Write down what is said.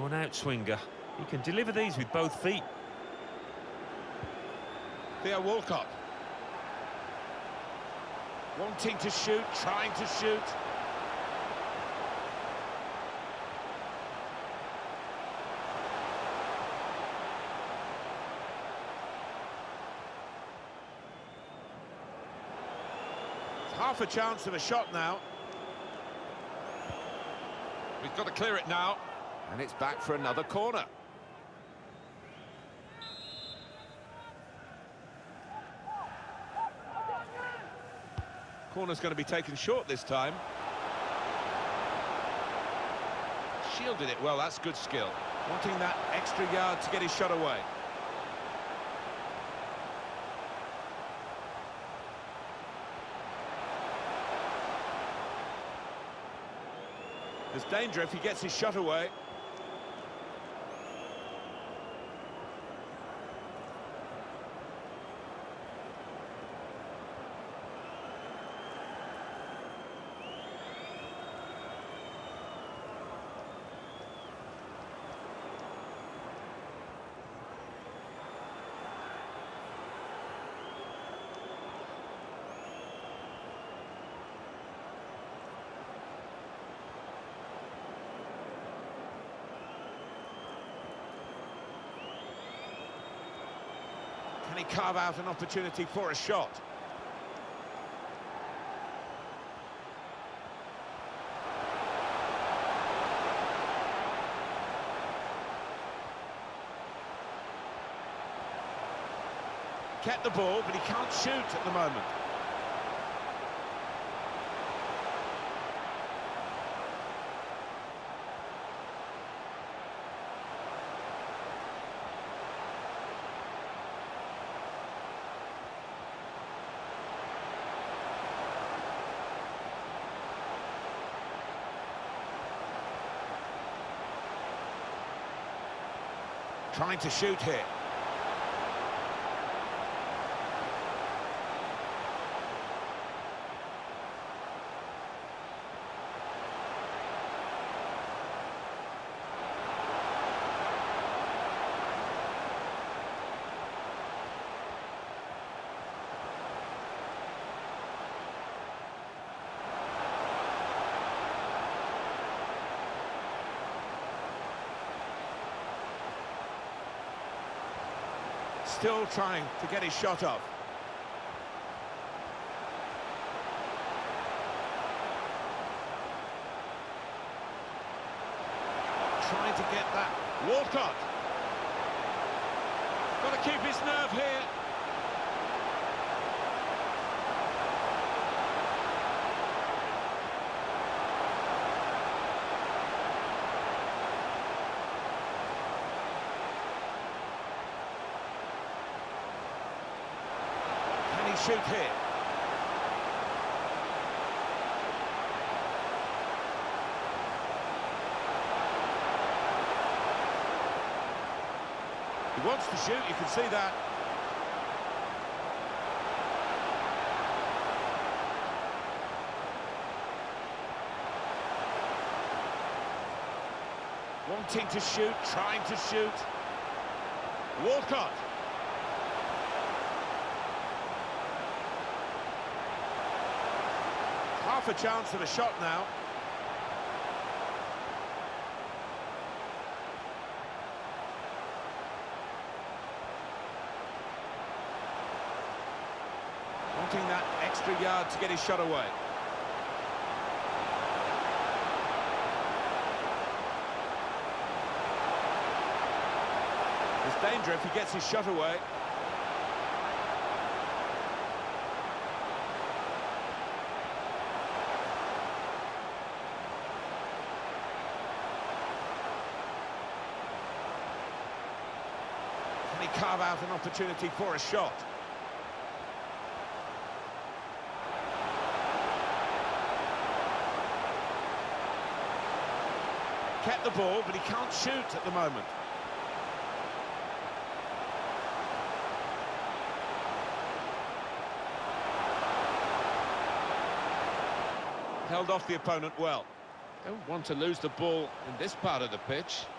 Oh, an outswinger. He can deliver these with both feet. Theo Walcott. Wanting to shoot, trying to shoot. It's half a chance of a shot now. We've got to clear it now. And it's back for another corner. Corner's going to be taken short this time. Shielded it well, that's good skill. Wanting that extra yard to get his shot away. There's danger if he gets his shot away. Can he carve out an opportunity for a shot? Kept the ball, but he can't shoot at the moment. Trying to shoot here. Still trying to get his shot off. Trying to get that. Walcott. Got to keep his nerve here. Shoot here. He wants to shoot, you can see that. Wanting to shoot, trying to shoot. Walcott. Half a chance of a shot now. Wanting that extra yard to get his shot away. There's danger if he gets his shot away. Carve out an opportunity for a shot. Kept the ball, but he can't shoot at the moment. Held off the opponent well. Don't want to lose the ball in this part of the pitch.